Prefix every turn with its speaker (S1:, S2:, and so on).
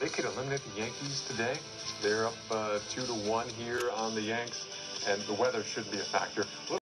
S1: they could eliminate the Yankees today. They're up 2-1 here on the Yanks, and the weather shouldn't be a factor.